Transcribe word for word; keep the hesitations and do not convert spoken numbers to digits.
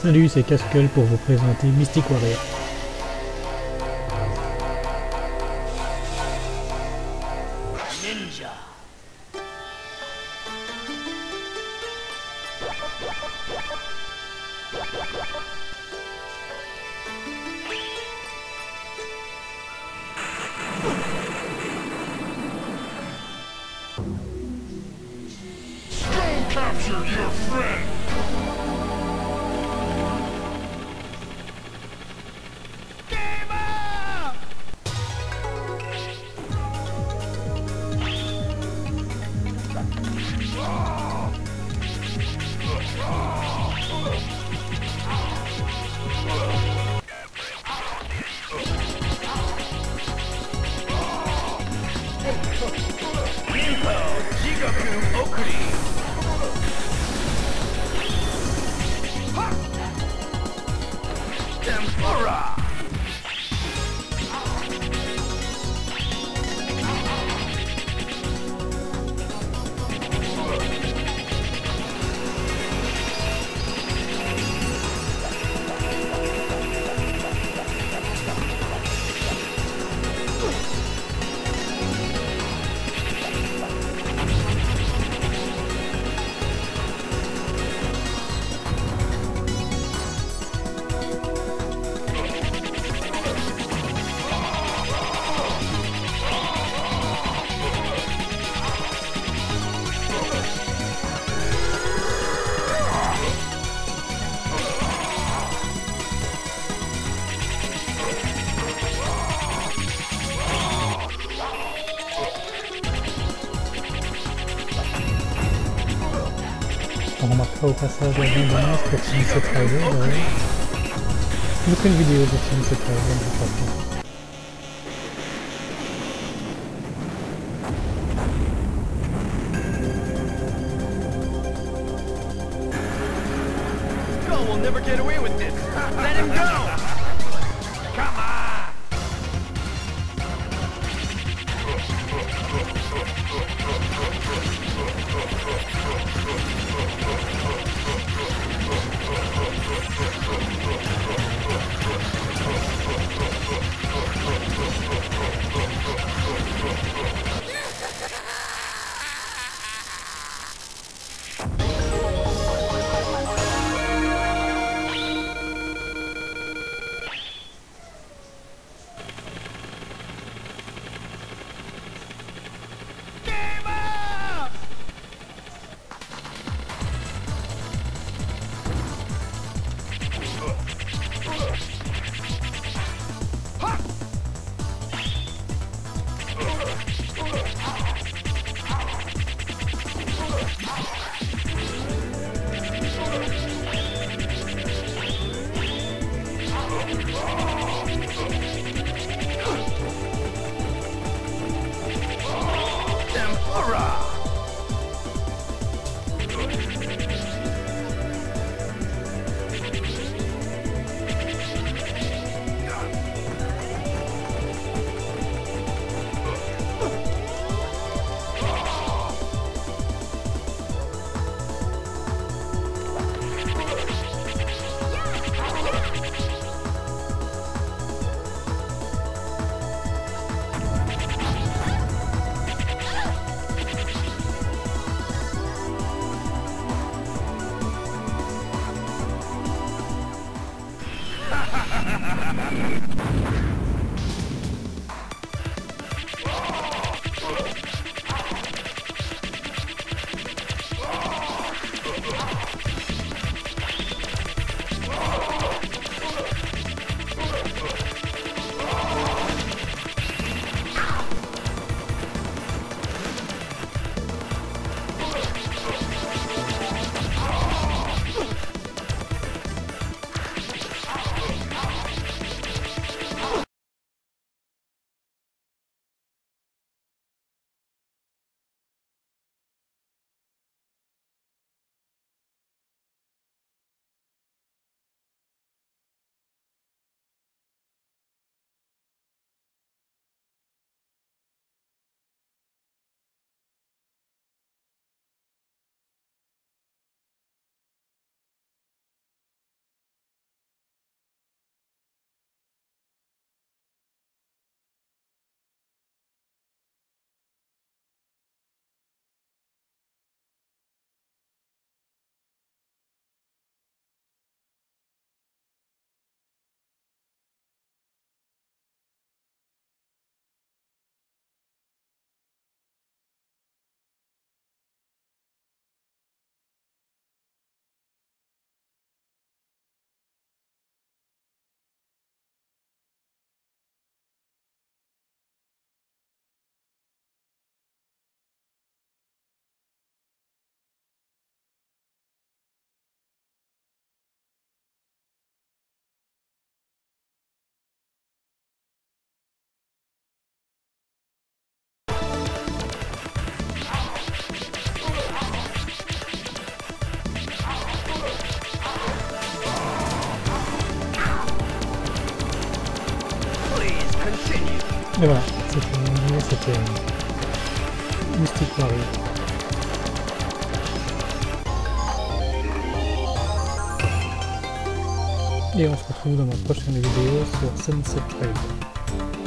Salut, c'est Casquel pour vous présenter Mystic Warrior. Ninja. Don't capture your friend! Game up! Ninpo Jigoku Okuri. Tempura! On remarquera au passage la bande-annonce pour Sunset Rider derrière. Donc une vidéo de Sunset Rider de toute façon. Skull will never get away with this. Let him go! Come on! Game up! Tempura! Et voilà, c'est fini, c'était Mystic Warrior. Et on se retrouve dans ma prochaine vidéo sur Sunset Rider.